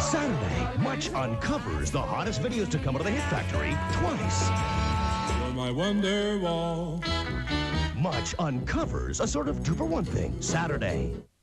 Saturday, Much uncovers the hottest videos to come out of the Hit Factory twice. You're my wonder wall. Much uncovers a sort of two-for-one thing. Saturday.